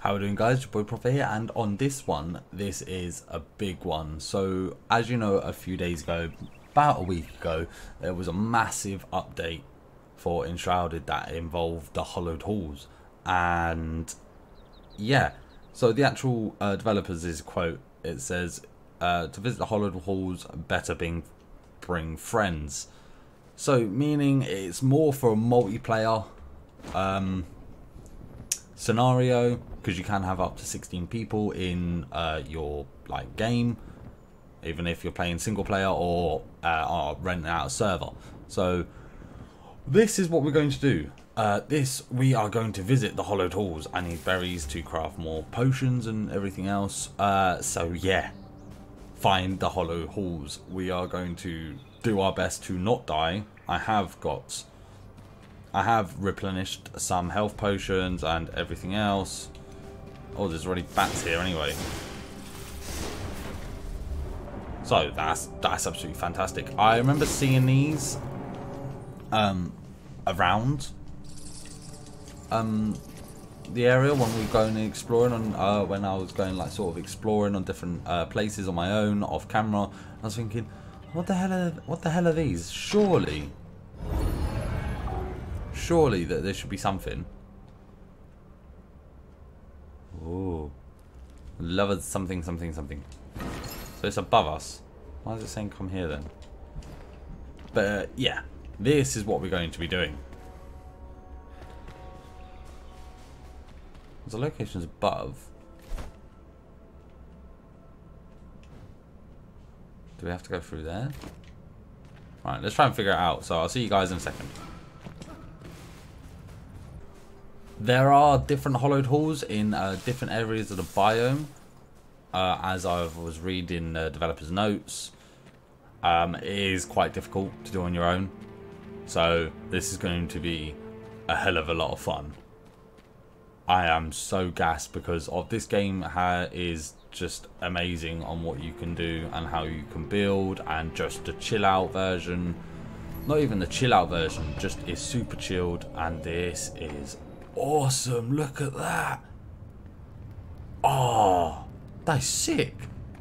How are we doing, guys? Your boy Prophet here, and on this one, this is a big one. So as you know, a few days ago, about a week ago, there was a massive update for Enshrouded that involved the hollowed halls. And yeah, so the actual developers' quote, it says to visit the hollowed halls, better bring friends. So meaning it's more for a multiplayer scenario, because you can have up to 16 people in your game, even if you're playing single player or renting out a server. So this is what we're going to do. We are going to visit the hollowed halls. I need berries to craft more potions and everything else. So yeah, find the hollowed halls. We are going to do our best to not die. I have replenished some health potions and everything else. Oh, there's already bats here anyway. So that's absolutely fantastic. I remember seeing these around the area when we were going exploring on when I was going sort of exploring on different places on my own off camera. I was thinking, what the hell are these? Surely that there should be something. Oh, love something. So it's above us. Why is it saying come here then? But yeah, this is what we're going to be doing. The location's above. Do we have to go through there? Right, let's try and figure it out. So I'll see you guys in a second. There are different hollowed halls in different areas of the biome. As I was reading the developer's notes, it is quite difficult to do on your own. So this is going to be a hell of a lot of fun. I am so gassed because of this game is just amazing on what you can do and how you can build, and just the chill out version. Not even the chill out version, just is super chilled, and this is awesome. Look at that. Oh, that's sick.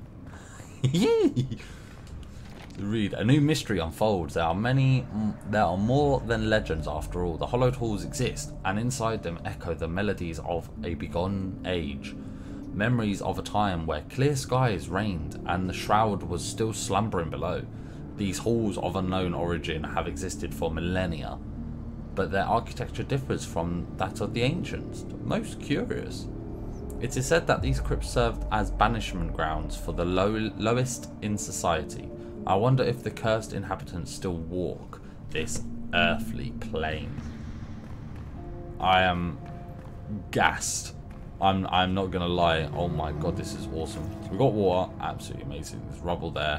Read, a new mystery unfolds. There are more than legends after all. The hollowed halls exist, and inside them echo the melodies of a bygone age. Memories of a time where clear skies reigned and the Shroud was still slumbering below. These halls of unknown origin have existed for millennia, but their architecture differs from that of the ancients. Most curious. It is said that these crypts served as banishment grounds for the lowest in society. I wonder if the cursed inhabitants still walk this earthly plane. I am gassed. I'm not gonna lie. Oh my god, this is awesome. So we got water, absolutely amazing. There's rubble there.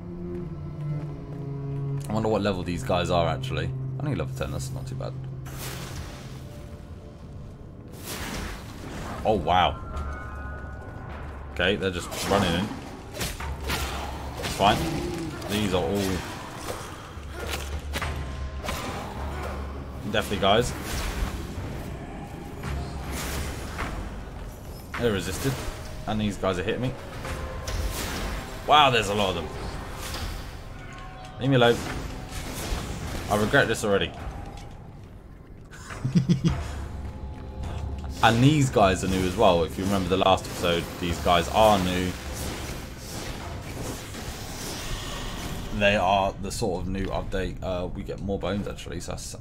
I wonder what level these guys are actually. I think level 10, that's not too bad. Oh wow. Okay, they're just running in. It's fine. These are all definitely guys. They're resisted, and these guys are hitting me. Wow, there's a lot of them. Leave me alone. I regret this already. And these guys are new as well. If you remember the last episode, these guys are new. They are the sort of new update. We get more bones actually. So that's,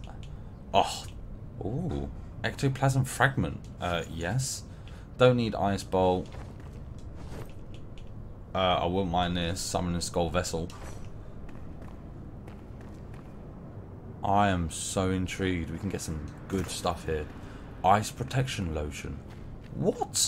ooh, ectoplasm fragment. Yes. Don't need ice bolt. I wouldn't mind this. Summoning skull vessel. I am so intrigued. We can get some good stuff here. Ice protection lotion. What?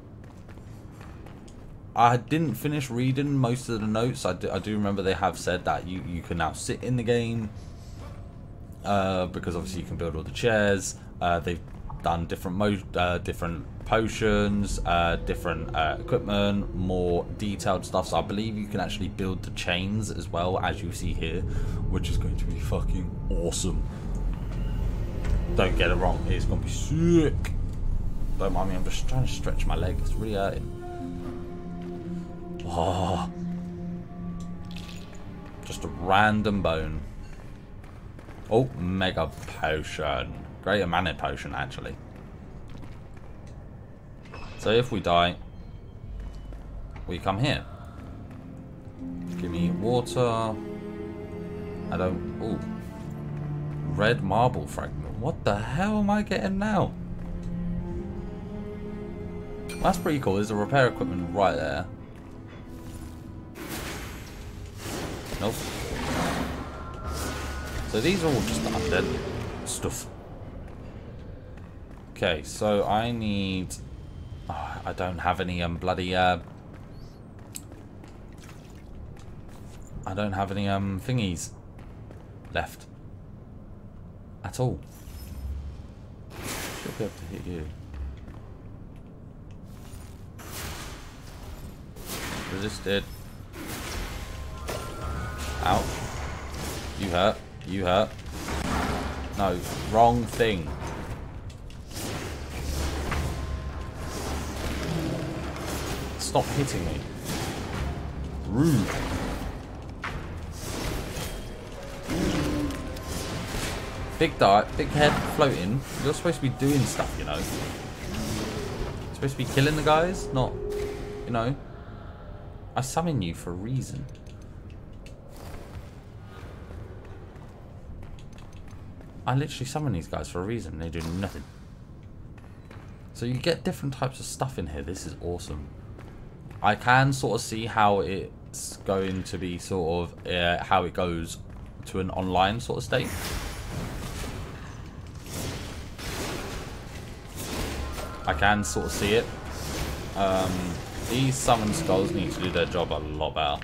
I didn't finish reading most of the notes. I do remember they have said that you can now sit in the game. Because obviously you can build all the chairs. They've done different potions, different equipment, more detailed stuff. So I believe you can actually build the chains as well, as you see here, which is going to be fucking awesome. Don't get it wrong, it's going to be sick. Don't mind me, I'm just trying to stretch my leg. It's really hurting. Oh. Just a random bone. Oh, mega potion. Greater mana potion, actually. So if we die, we come here. Give me water. I don't... Ooh. Red marble fragment. What the hell am I getting now? That's pretty cool. There's a repair equipment right there. Nope. So these are all just undead stuff. Okay, so I need... Oh, I don't have any bloody... I don't have any thingies left. At all. Should be able to hit you. Resisted. Ow. You hurt. You hurt. No, wrong thing. Stop hitting me. Rude. Big dart, big head floating. You're supposed to be doing stuff, you know. You're supposed to be killing the guys, not, you know. I summon you for a reason. I literally summon these guys for a reason. They do nothing. So you get different types of stuff in here. This is awesome. I can sort of see how it's going to be sort of how it goes to an online sort of state. I can sort of see it. These summon skulls need to do their job a lot better.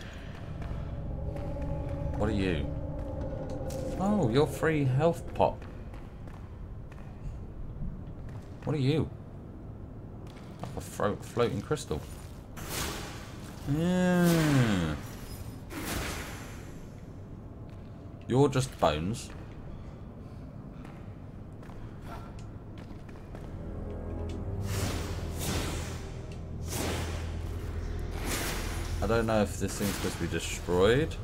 What are you? Oh, you're free health pot. What are you? Like a floating crystal. Yeah. You're just bones. I don't know if this thing's supposed to be destroyed.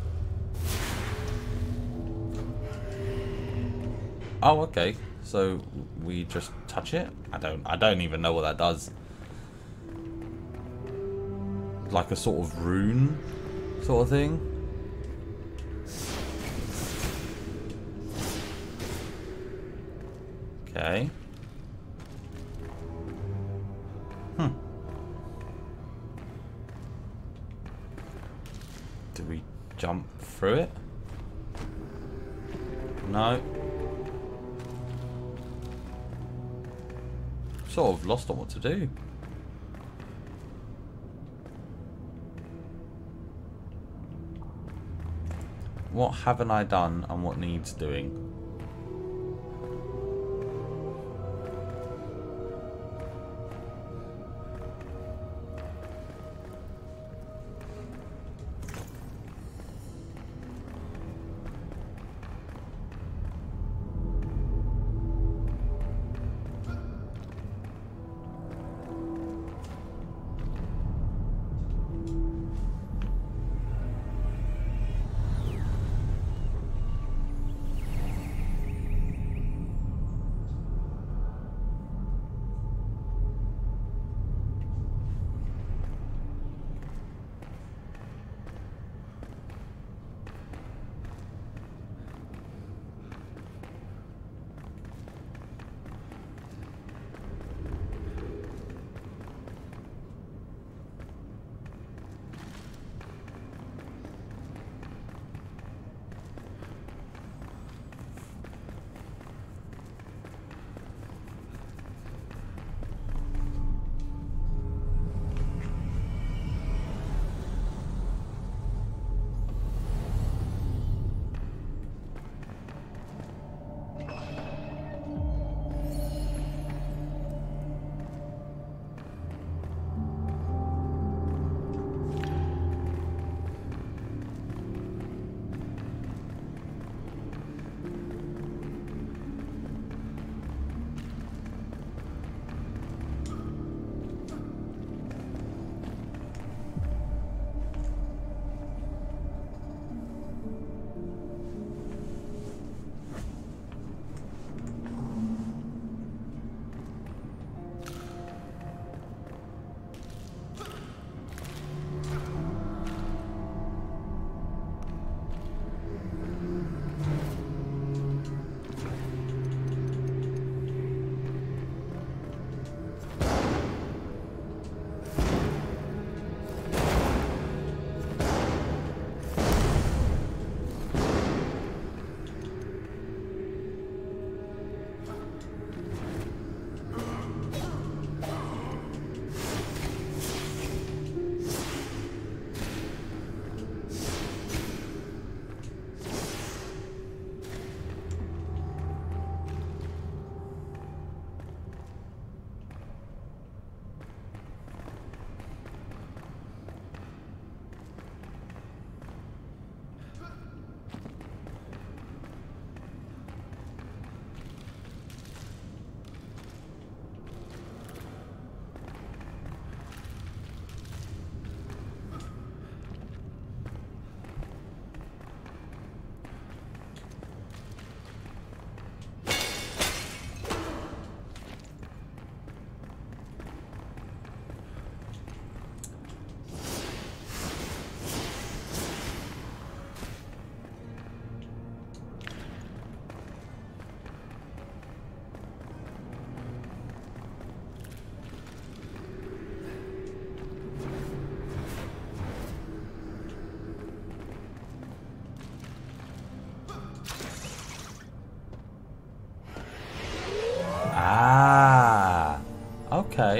Oh, okay. So we just touch it? I don't even know what that does. Like a sort of rune sort of thing. Okay. Do we jump through it? No. Sort of lost on what to do. What haven't I done and what needs doing?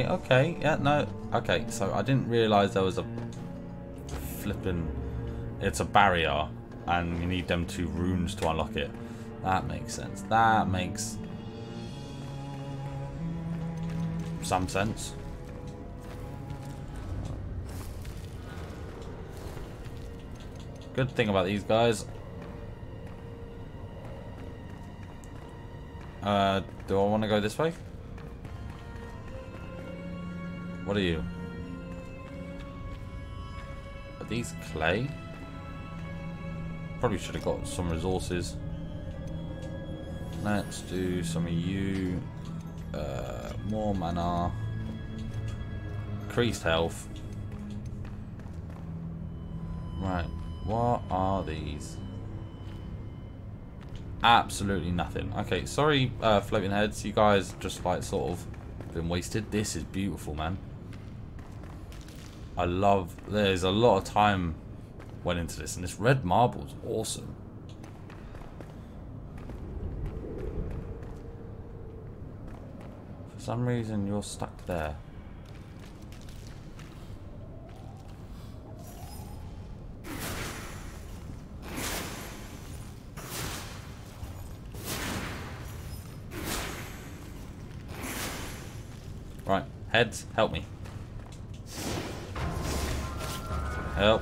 okay. Yeah, no. Okay, so I didn't realise there was a flipping... It's a barrier, and you need them 2 runes to unlock it. That makes sense. That makes some sense. Good thing about these guys. Do I want to go this way? What are you? Are these clay? Probably should have got some resources. Let's do some of you. More mana. Increased health. Right. What are these? Absolutely nothing. Okay, sorry, floating heads. You guys just like sort of been wasted. This is beautiful, man. I love. There's a lot of time went into this, and this red marble's awesome. For some reason, you're stuck there. Right, heads, help me. Help.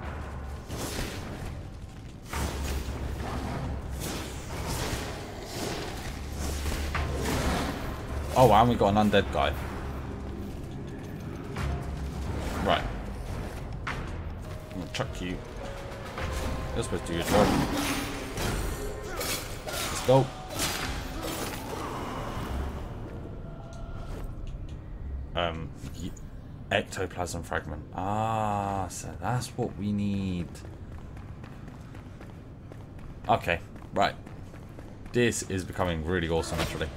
Oh, and we got an undead guy. Right. I'm gonna chuck you. You're supposed to do your job. Let's go. Ectoplasm fragment. Ah, so that's what we need. Okay, right. This is becoming really awesome, actually.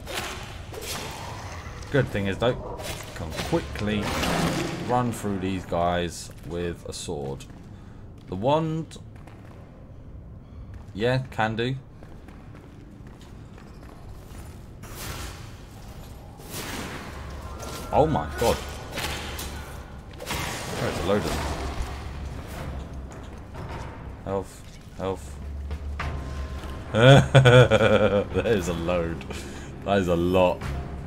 Good thing is, though, you can quickly run through these guys with a sword. The wand, yeah, can do. Oh my god. There's a load of them. Health, health. There's a load. That is a lot.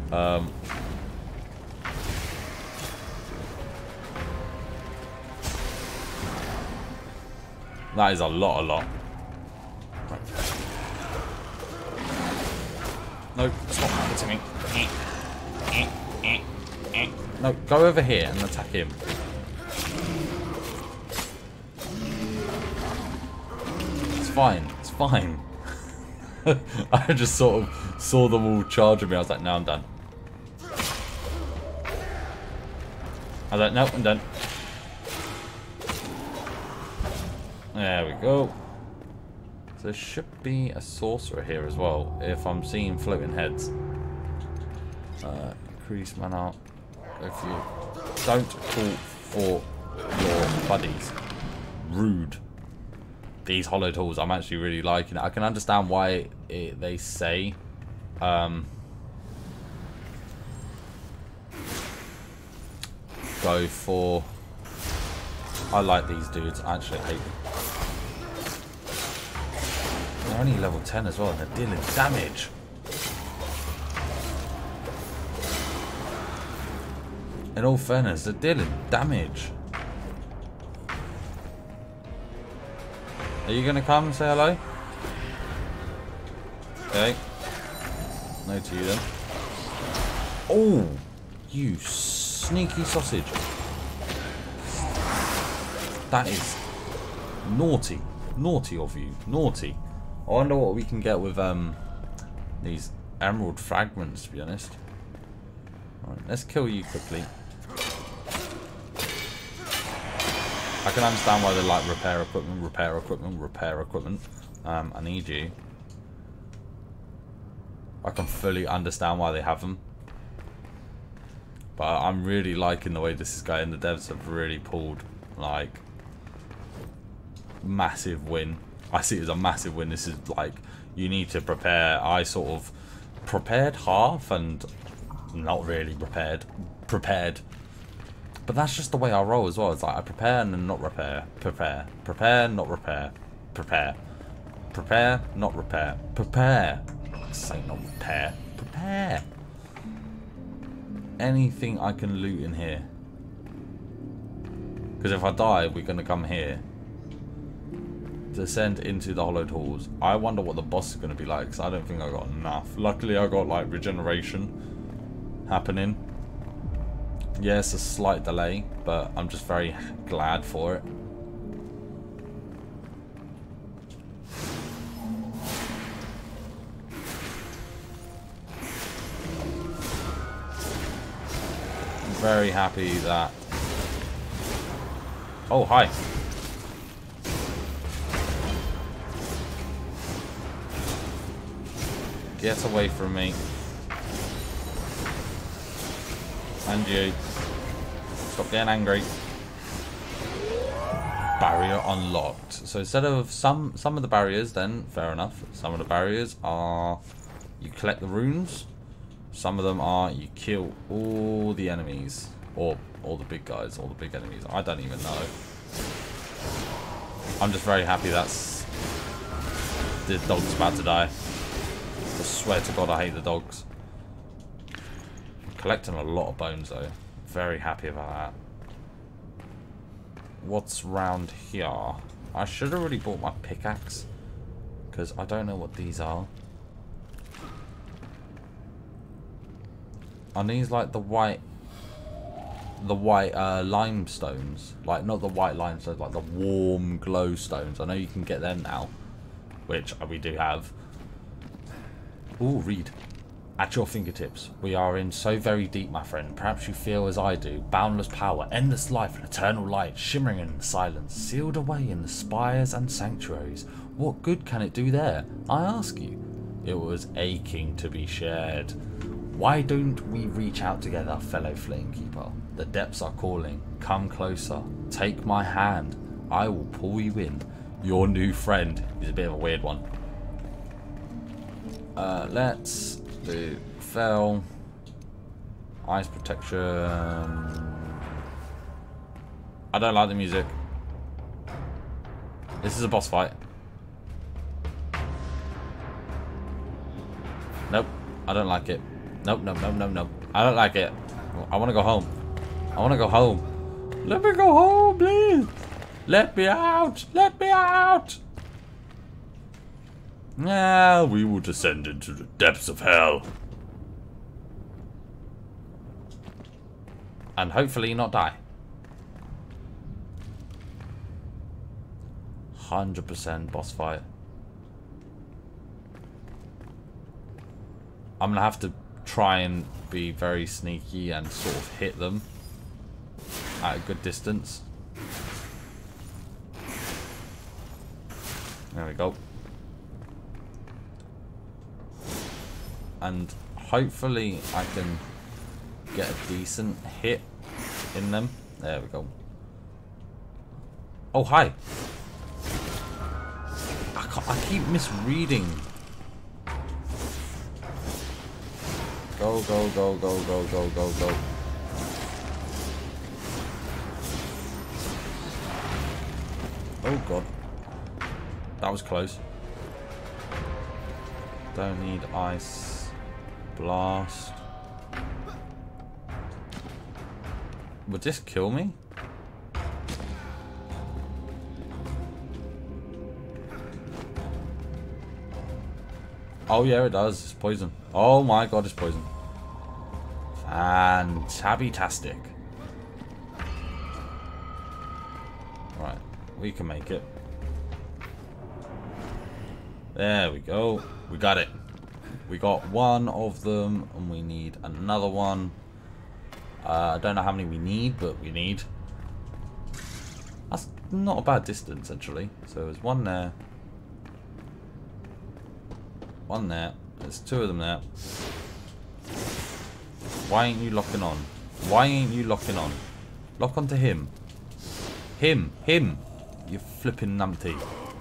That is a lot. Right. No, stop hitting me. No, go over here and attack him. It's fine. It's fine. I just sort of saw them all charging me. I was like, no, I'm done. I was like, no, I'm done. There we go. So there should be a sorcerer here as well, if I'm seeing floating heads. Increase mana. If you don't call for your buddies. Rude. These hollow tools, I'm actually really liking it. I can understand why they say go for... I like these dudes. I actually hate them. They're only level 10 as well, and they're dealing damage. In all fairness, they're dealing damage. Are you going to come and say hello? Okay. No to you then. Oh, you sneaky sausage. That is naughty. Naughty of you. Naughty. I wonder what we can get with these emerald fragments, to be honest. Alright, let's kill you quickly. I can understand why they like repair equipment. I need you. I can fully understand why they have them. But I'm really liking the way this is going. The devs have really pulled, like, massive win. I see it as a massive win. This is like, you need to prepare. I sort of prepared half and not really prepared. prepared. But that's just the way I roll as well. It's like I prepare and then not repair. Prepare. Prepare, not repair. Prepare. Prepare, not repair. Prepare. Say not repair. Prepare. Anything I can loot in here. Because if I die, we're going to come here. Descend into the hollowed halls. I wonder what the boss is going to be like, because I don't think I got enough. Luckily, I got like regeneration happening. Yes, a slight delay, but I'm just very glad for it. I'm very happy that... Oh, hi. Get away from me. And you. Stop getting angry. Barrier unlocked. So instead of some of the barriers, then fair enough. Some of the barriers are you collect the runes. Some of them are you kill all the enemies, or all the big guys, all the big enemies. I don't even know. I'm just very happy that's the dog's about to die. I swear to God, I hate the dogs. I'm collecting a lot of bones though. Very happy about that. What's round here? I should have really bought my pickaxe, because I don't know what these are. Are these like the white limestones? Like not the white limestones, like the warm glow stones. I know you can get them now, which we do have. Ooh, read. At your fingertips. We are in so very deep, my friend. Perhaps you feel as I do. Boundless power, endless life, and eternal light, shimmering in the silence, sealed away in the spires and sanctuaries. What good can it do there? I ask you. It was aching to be shared. Why don't we reach out together, fellow Flamekeeper? The depths are calling. Come closer. Take my hand. I will pull you in. Your new friend. He's a bit of a weird one. Let's do fell. Ice protection. I don't like the music. This is a boss fight. Nope. I don't like it. Nope, nope, nope, nope, nope. I don't like it. I want to go home. I want to go home. Let me go home, please. Let me out. Let me out. Now we will descend into the depths of hell. And hopefully not die. 100% boss fight. I'm going to have to try and be very sneaky and sort of hit them at a good distance. There we go. And hopefully I can get a decent hit in them. There we go. Oh, hi. I keep misreading. Go, go, go, go, go, go, go, go. Oh, God. That was close. Don't need ice. Blast. Would this kill me? Oh yeah, it does. It's poison. Oh my God, it's poison. Fantastic. Right, we can make it. There we go. We got it. We got one of them, and we need another one. I don't know how many we need, but we need. That's not a bad distance, actually. So there's one there. One there. There's two of them there. Why ain't you locking on? Why ain't you locking on? Lock onto him. Him. You flipping numpty.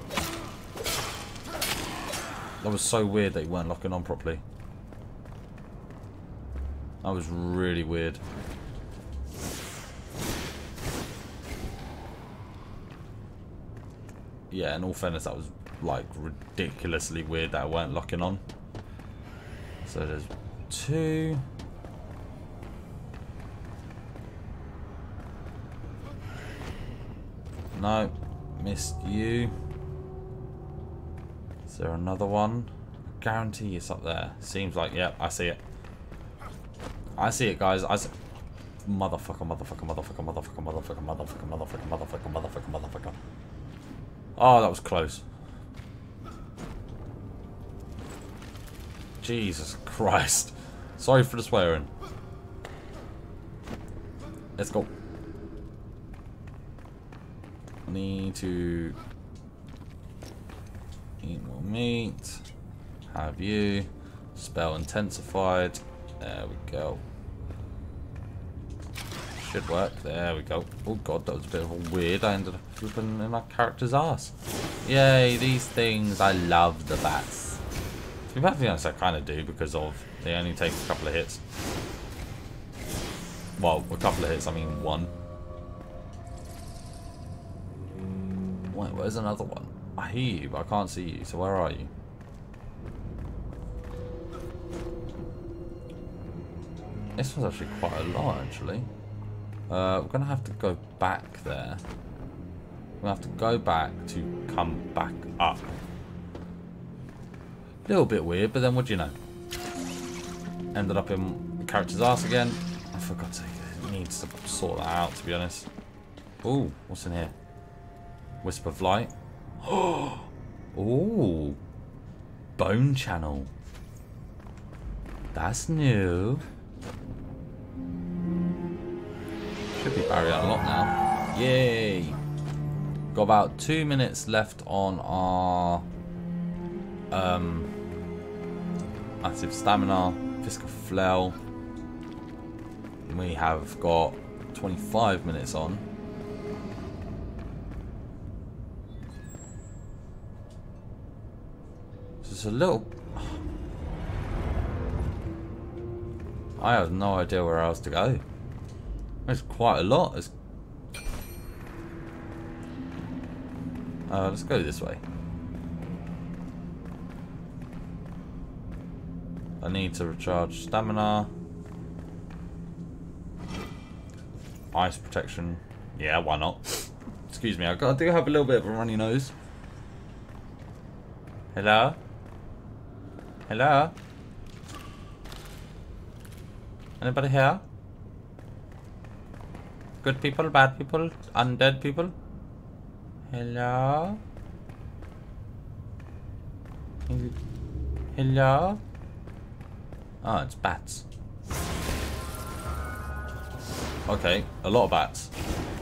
That was so weird that you weren't locking on properly. That was really weird. Yeah, in all fairness, that was like ridiculously weird that I weren't locking on. So there's 2. No, missed you. Is there another one? Guarantee it's up there. Seems like, yeah, I see it. I see it, guys. Motherfucker, motherfucker, motherfucker, motherfucker, motherfucker, motherfucker, motherfucker, motherfucker, motherfucker, motherfucker. Oh, that was close. Jesus Christ. Sorry for the swearing. Let's go. Need to eat more meat. Have you. Spell intensified. There we go. Should work. There we go. Oh god, that was a bit of a weird. I ended up flipping in my character's ass. Yay, these things. I love the bats. To be perfectly honest, I kind of do because of they only take a couple of hits. Well, a couple of hits, I mean 1. Wait, where's another one? I hear you, but I can't see you. So where are you? This one's actually quite a lot, actually. We're going to have to go back there. We're going to have to go back to come back up. A little bit weird, but then what do you know? Ended up in the character's ass again. I forgot to need to sort that out, to be honest. Ooh, what's in here? Wisp of light. Ooh. Bone channel. That's new. Should be barrier unlocked now. Yay. Got about 2 minutes left on our massive stamina. Fisk of Flail. We have got 25 minutes on. Just a little. I have no idea where else to go. There's quite a lot. Let's go this way. I need to recharge stamina. Ice protection. Yeah, why not? Excuse me, I do have a little bit of a runny nose. Hello? Hello? Anybody here? Good people, bad people, undead people? Hello? Hello? Oh, it's bats. Okay, a lot of bats.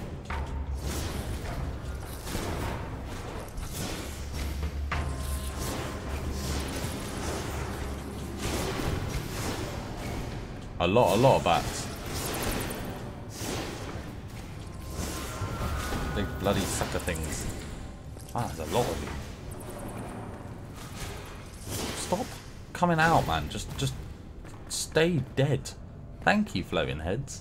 A lot of bats. Big bloody sucker things. Ah, there's a lot of you. Stop coming out, man. Just stay dead. Thank you, floating heads.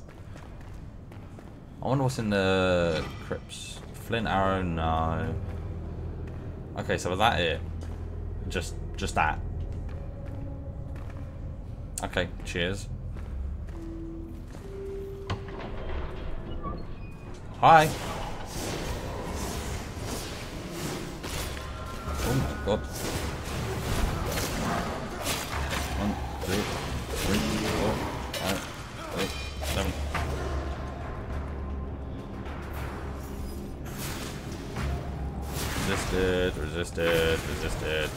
I wonder what's in the crypts. Flint arrow, no. Okay, so was that it? Just that. Okay, cheers. Hi. Oh my god. 1, 2, 3, 4, 5, 6, 7. Resisted.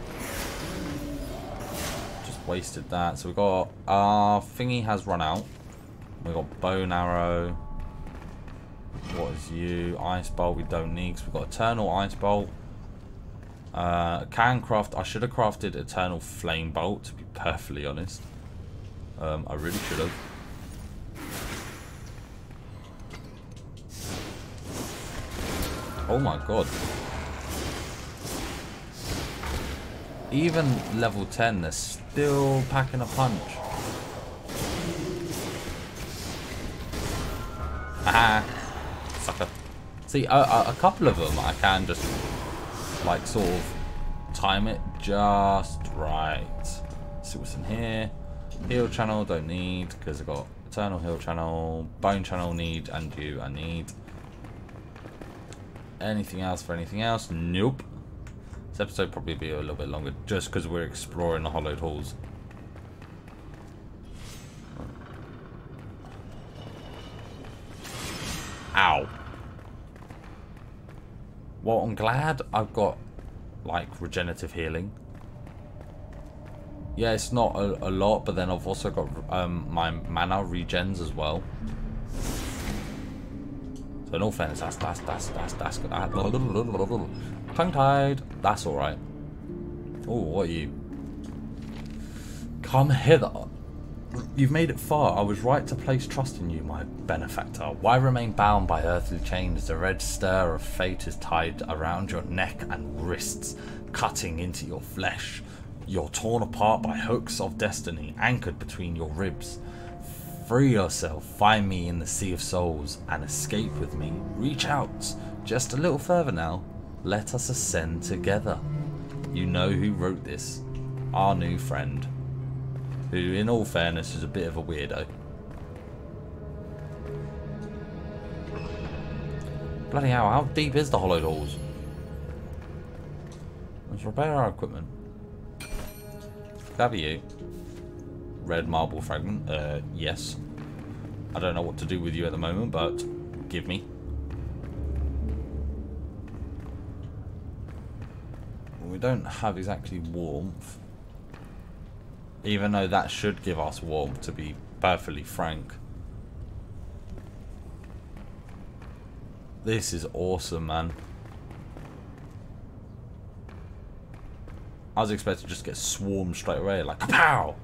Just wasted that. So we got our thingy has run out. We got bone arrow. What is you? Ice bolt we don't need because we've got eternal ice bolt. Can craft. I should have crafted eternal flame bolt, to be perfectly honest. I really should have. Oh my god. Even level 10, they're still packing a punch. Ah, sucker. See, a couple of them I can just like sort of time it just right. See what's in here. Heal channel don't need because I've got eternal heal channel, bone channel need, and you I need. Anything else for anything else? Nope. This episode probably be a little bit longer just because we're exploring the hollowed halls. Ow. Well, I'm glad I've got like regenerative healing. Yeah, it's not a lot, but then I've also got my mana regens as well. So in all fairness, that's good. Tongue-tied. That's alright. Oh, what are you? Come hither. You've made it far. I was right to place trust in you, my benefactor. Why remain bound by earthly chains? The red stir of fate is tied around your neck and wrists, cutting into your flesh. You're torn apart by hooks of destiny, anchored between your ribs. Free yourself, find me in the sea of souls, and escape with me. Reach out, just a little further now. Let us ascend together. You know who wrote this. Our new friend. Who, in all fairness, is a bit of a weirdo. Bloody hell, how deep is the hollowed halls? Let's repair our equipment. W. Red marble fragment. Yes. I don't know what to do with you at the moment, but give me. We don't have exactly warmth. Even though that should give us warmth, to be perfectly frank. This is awesome, man. I was expecting to just get swarmed straight away, like pow.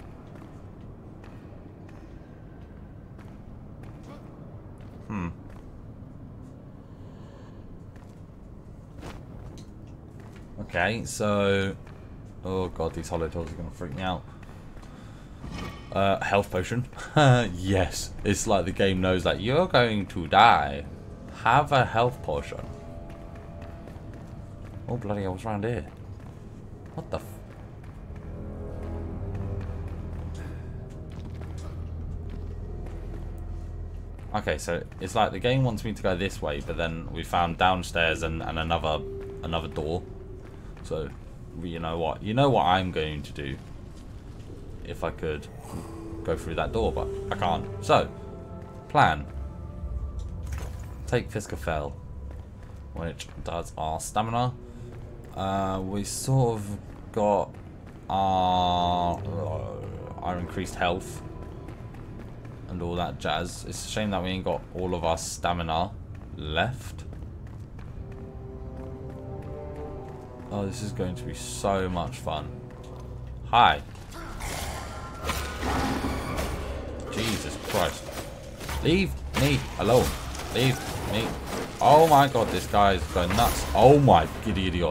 Okay, so oh god, these hollowed halls are gonna freak me out. Health potion. Yes, it's like the game knows that you're going to die. Have a health potion. Oh bloody hell, what's around here? What the f... Okay, so it's like the game wants me to go this way, but then we found downstairs and another door. So, you know what? You know what I'm going to do. If I could go through that door, but I can't. So, plan. Take Vukah, which does our stamina. We sort of got our increased health and all that jazz. It's a shame that we ain't got all of our stamina left. Oh, this is going to be so much fun. Hi. Jesus Christ. Leave me alone. Leave me. Oh my god, this guy is going nuts. Oh my giddy idiot.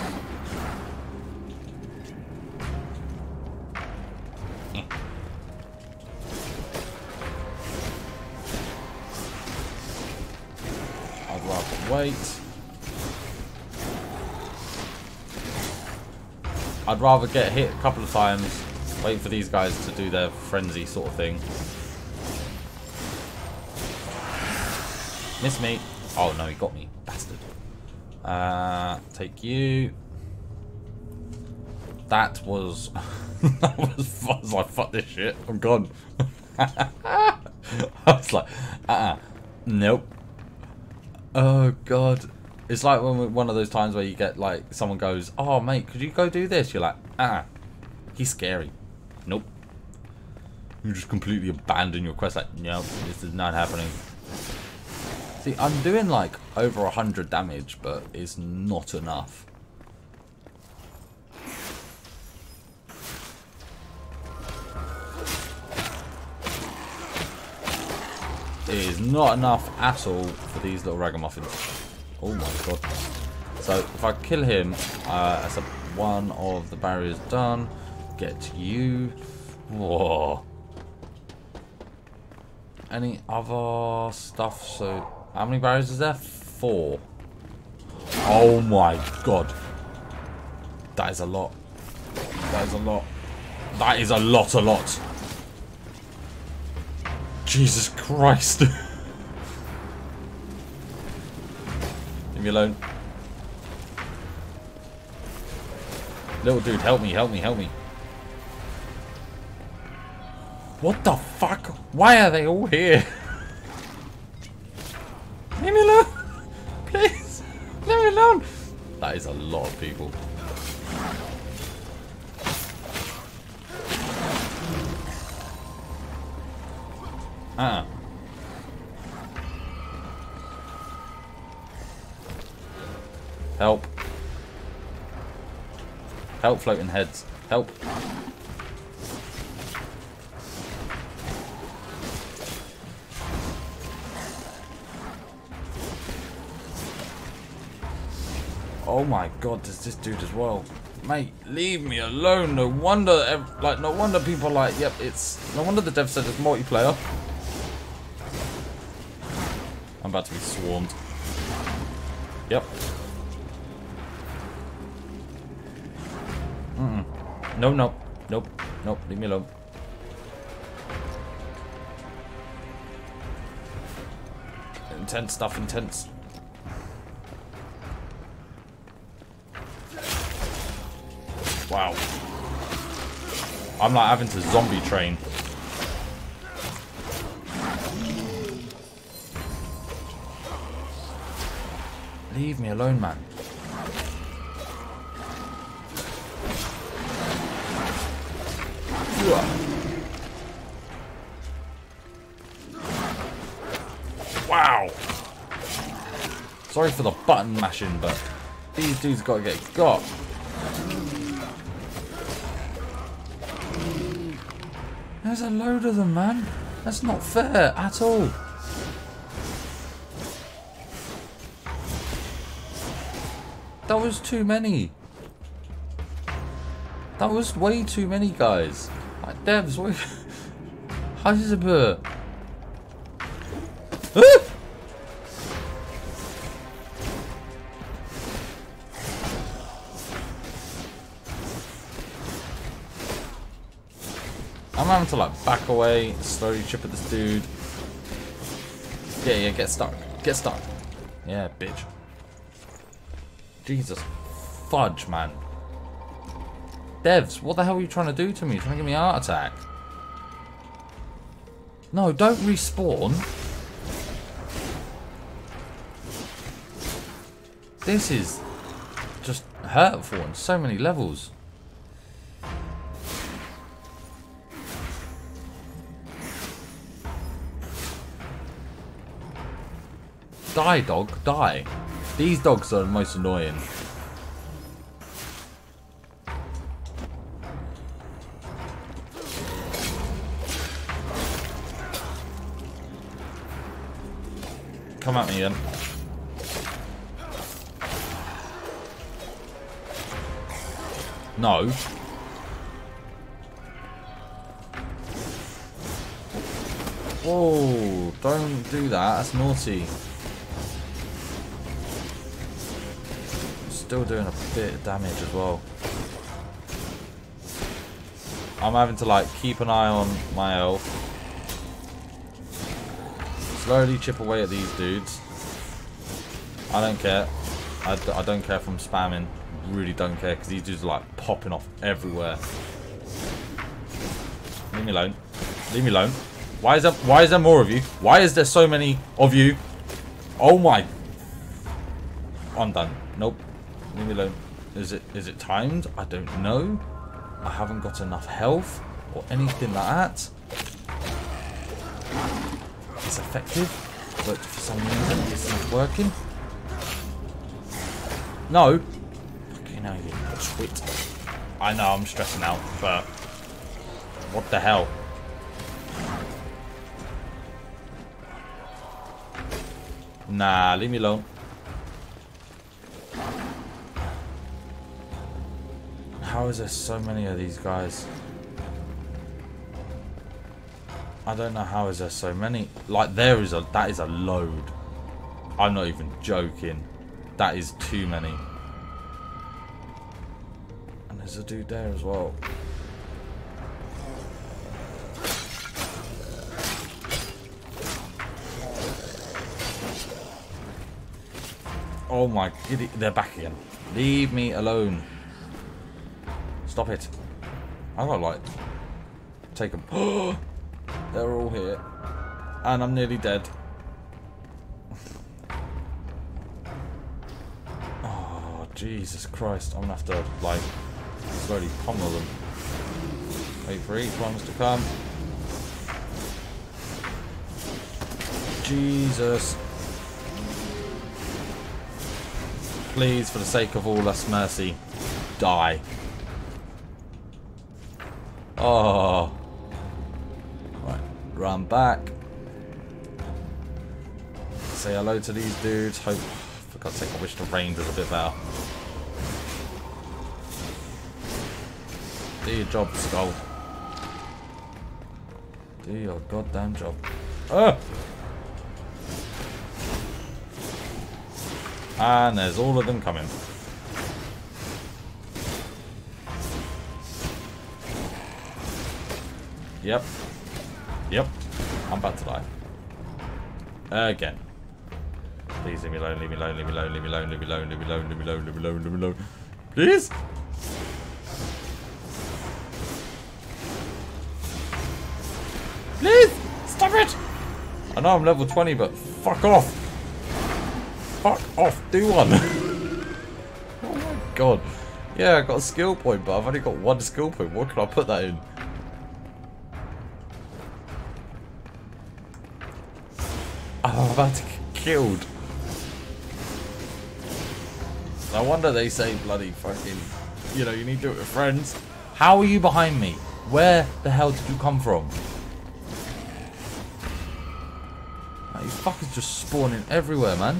I'd rather wait. I'd rather get hit a couple of times, wait for these guys to do their frenzy sort of thing. Miss me. Oh no, he got me. Bastard. Take you. That was... that was like, fuck this shit. I'm gone. I was like, nope. Oh god. It's like when one of those times where you get like someone goes, "Oh mate, could you go do this?" You're like, he's scary. Nope. You just completely abandon your quest. Like, nope, this is not happening. See, I'm doing like over 100 damage, but it's not enough. It is not enough at all for these little ragamuffins. Oh my god. So if I kill him, that's one of the barriers done. Get to you. Whoa. Any other stuff? So how many barriers is there? 4. Oh my god. That is a lot. That is a lot. That is a lot. Jesus Christ. Leave me alone. Little dude, help me. What the fuck? Why are they all here? Leave me alone. Please. Leave me alone. That is a lot of people. Help. Help, floating heads. Help. Oh my god, there's this dude as well. Mate, leave me alone. No wonder, no wonder people are like, yep, no wonder the dev said it's multiplayer. I'm about to be swarmed. Yep. No. Nope. Leave me alone. Intense stuff, intense. Wow. I'm like having to zombie train. Leave me alone, man. Wow. Sorry for the button mashing, but these dudes gotta get got. There's a load of them, man. That's not fair at all. That was too many. That was way too many, guys. Like, devs, what? How's this a bit? I'm having to like back away, slowly chip at this dude. Yeah, get stuck. Get stuck. Yeah, bitch. Jesus. Fudge, man. Devs, what the hell are you trying to do to me? Trying to give me a heart attack? No, don't respawn. This is just hurtful on so many levels. Die, dog, die. These dogs are the most annoying. Come at me then. No. Whoa, don't do that. That's naughty. Still doing a bit of damage as well. I'm having to like keep an eye on my health. Slowly chip away at these dudes. I don't care. I don't care if I'm spamming. Really don't care because these dudes are like popping off everywhere. Leave me alone. Leave me alone. Why is there more of you? Why is there so many of you? Oh my. I'm done. Nope. Leave me alone. Is it timed? I don't know. I haven't got enough health or anything like that. It's effective, but for some reason it's not working. No. Okay, now you twit. I know I'm stressing out, but what the hell? Nah, leave me alone. How is there so many of these guys? I don't know how is there so many. Like that is a load. I'm not even joking. That is too many. And there's a dude there as well. Oh my, they're back again. Leave me alone. Stop it. I gotta like take them. They're all here. And I'm nearly dead. Oh, Jesus Christ. I'm gonna have to like slowly pummel them. Wait for each ones to come. Jesus. Please, for the sake of all us mercy, die. Oh. Right, run back. Say hello to these dudes. Hope, for God's sake, I wish the range was a bit better. Do your job, Skull. Do your goddamn job. Ah! And there's all of them coming. Yep. Yep. I'm about to die. Again. Please leave me alone, leave me alone, leave me alone, leave me alone, leave me alone, leave me alone, leave me alone, leave me alone, leave me alone. Please? Please! Stop it! I know I'm level 20, but fuck off. Fuck off, do one. Oh my god. Yeah, I got a skill point, but I've only got one skill point. What can I put that in? I'm about to get killed. No wonder they say bloody fucking, you know, you need to do it with friends. How are you behind me? Where the hell did you come from? Like, you fuckers just spawning everywhere, man.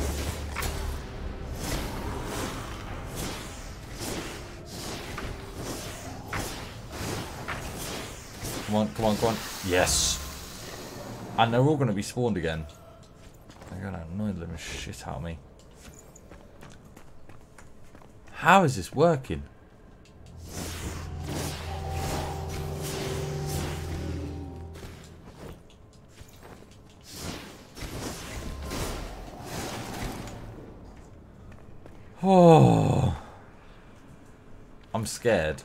Come on, come on, come on. Yes. And they're all going to be spawned again. They're going to annoy the living shit out of me. How is this working? Oh. I'm scared.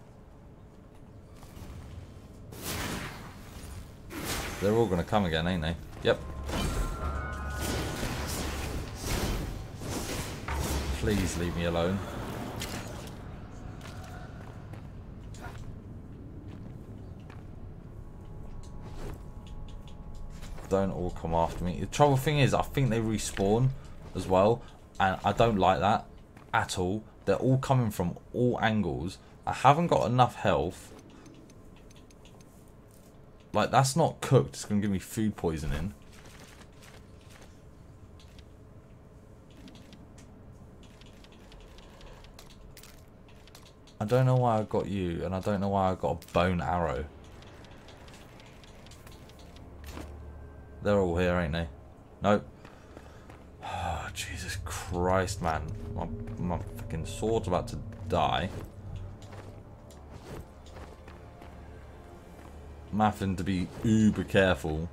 They're all going to come again, ain't they? Yep. Please leave me alone. Don't all come after me. The trouble thing is, I think they respawn as well. And I don't like that at all. They're all coming from all angles. I haven't got enough health. Like, that's not cooked. It's going to give me food poisoning. I don't know why I got you, and I don't know why I got a bone arrow. They're all here, ain't they? Nope. Oh, Jesus Christ, man. My fucking sword's about to die. I'm having to be uber careful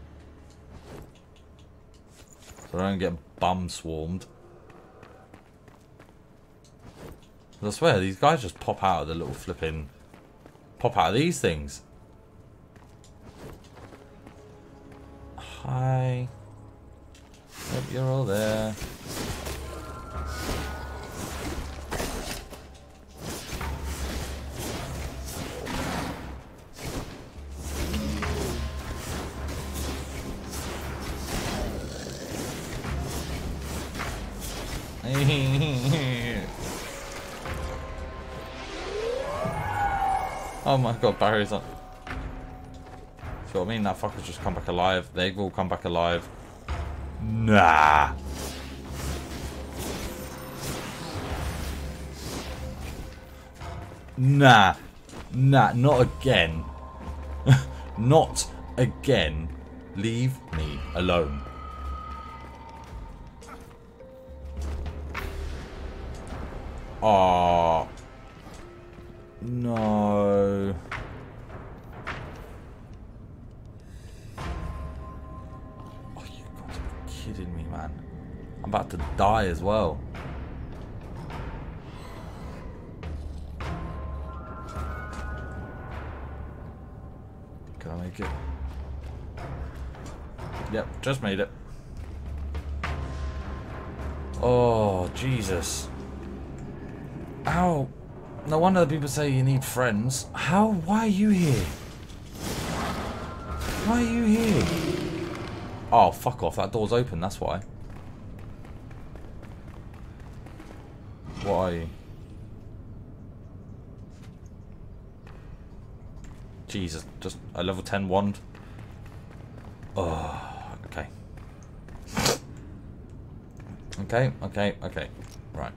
so I don't get bum swarmed. I swear, these guys just pop out of the little flipping... Pop out of these things. Hi. Yep, you're all there. Oh my god, Barry's on. So I mean, that fucker's just come back alive. They've all come back alive. Nah. Nah. Nah, not again. Not again. Leave me alone. Oh. No. Oh, you got to be kidding me, man. I'm about to die as well. Can I make it? Yep, just made it. Oh, Jesus. Ow. No wonder people say you need friends. How? Why are you here? Why are you here? Oh, fuck off. That door's open, that's why. What are you? Jesus, just a level 10 wand. Oh, okay. Okay. Right.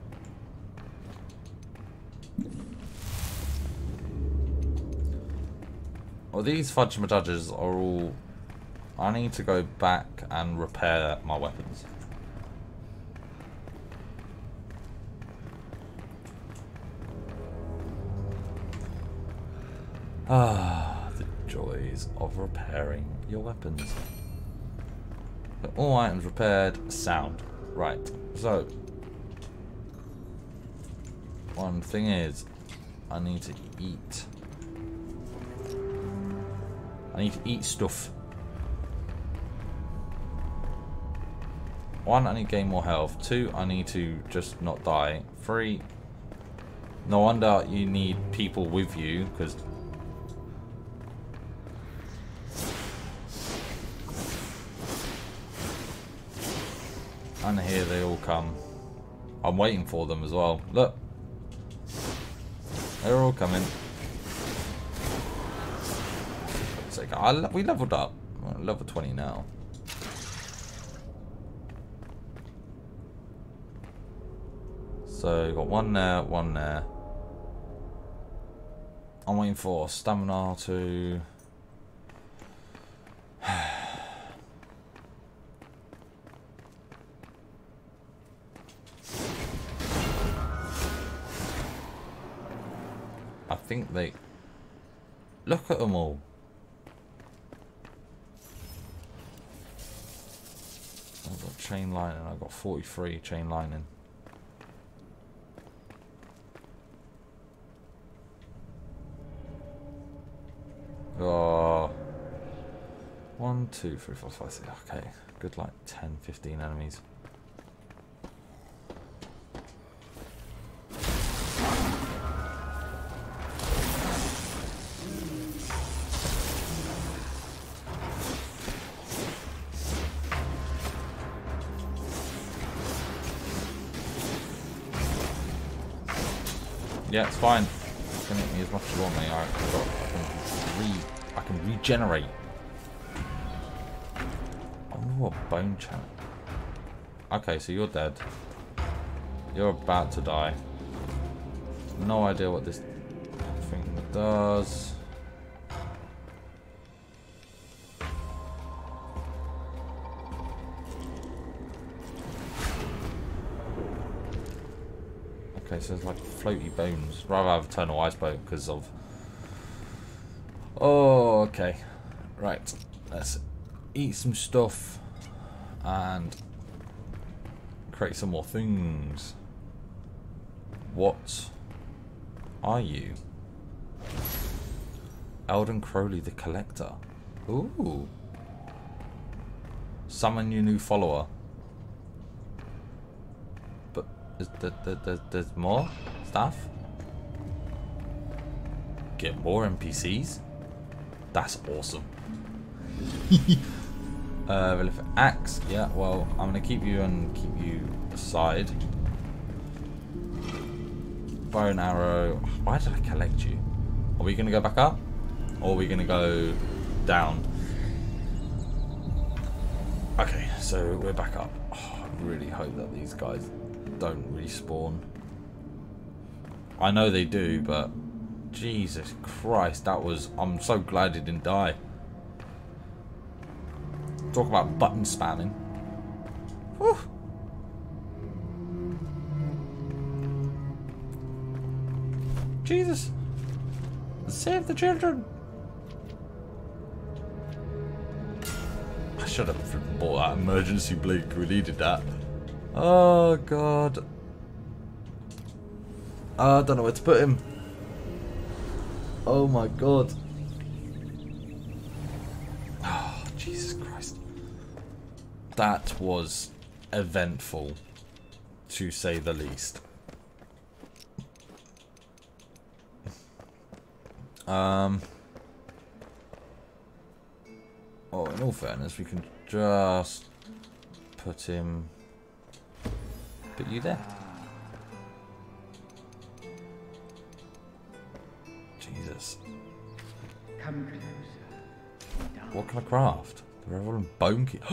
Well, these fudge judges are all... I need to go back and repair my weapons. Ah, the joys of repairing your weapons. So all items repaired, sound. Right, so... one thing is, I need to eat. I need to eat stuff. One, I need to gain more health. Two, I need to just not die. Three, no wonder you need people with you, because... and here they all come. I'm waiting for them as well. Look. They're all coming. We leveled up. We're at level 20 now. So, got one there, one there. I'm waiting for stamina to... I think they... look at them all. I've got chain lining, I've got 43 chain lining. Oh. 1, 2, 3, 4, 5, 6. Okay, good like 10, 15 enemies. Yeah, it's fine. You can hit me as much as you want me. I can regenerate. I wonder what bone chat. Okay, so you're dead. You're about to die. No idea what this thing does. Okay, so it's like floaty bones. Rather have eternal ice boat because of... oh, okay. Right. Let's eat some stuff and create some more things. What are you? Elden Crowley the Collector. Ooh. Summon your new follower. But there's more stuff? Get more NPCs? That's awesome. Axe. Yeah, well, I'm going to keep you and keep you aside. Bow and arrow. Why did I collect you? Are we going to go back up? Or are we going to go down? Okay, so we're back up. Oh, I really hope that these guys don't respawn. I know they do, but Jesus Christ, that was... I'm so glad he didn't die. Talk about button spamming. Whew. Jesus. Save the children. I should have bought that emergency blink. We needed that. Oh, God. I don't know where to put him. Oh, my God. Oh, Jesus Christ. That was eventful, to say the least. Oh, in all fairness, we can just put him... Put you there. Jesus. Come closer. What can I craft? The revel bone key.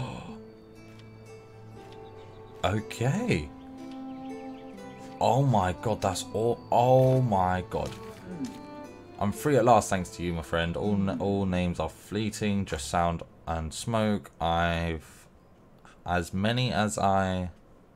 Okay. Oh my god, that's all. Oh my god. I'm free at last, thanks to you, my friend. All names are fleeting, just sound and smoke. I've as many as an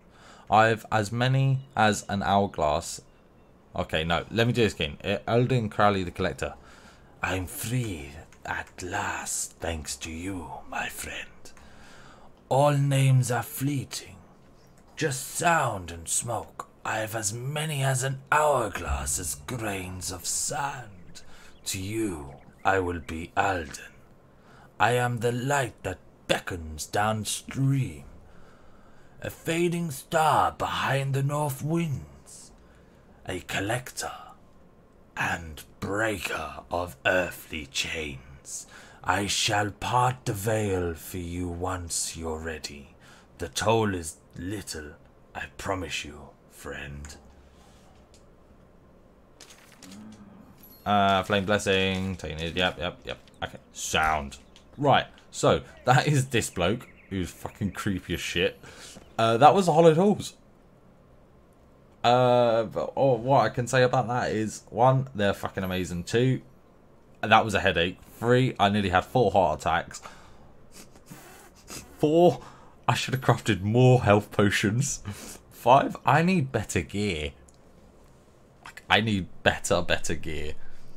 hourglass. Okay, no, let me do this again. Eldon Crowley the Collector. I'm free at last, thanks to you, my friend. All names are fleeting, just sound and smoke. I've as many as an hourglass as grains of sand. To you, I will be Alden. I am the light that beckons downstream, a fading star behind the north winds, a collector and breaker of earthly chains. I shall part the veil for you once you're ready. The toll is little, I promise you, friend. Flame Blessing, tainted, yep. Okay, sound. Right, so, that is this bloke, who's fucking creepy as shit. That was the Hollowed Halls. What I can say about that is, 1, they're fucking amazing. 2, that was a headache. 3, I nearly had 4 heart attacks. 4, I should have crafted more health potions. 5, I need better gear. I need better gear.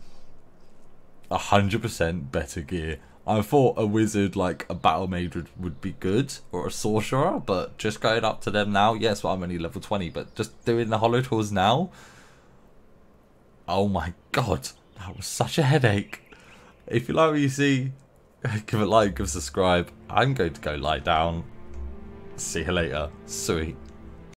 100% better gear. I thought a wizard like a battle mage would be good, or a sorcerer, but just going up to them now, yes, well, I'm only level 20, but just doing the Hollowed Halls now, oh my god, that was such a headache. If you like what you see, give a like, give a subscribe. I'm going to go lie down. See you later. Sweet.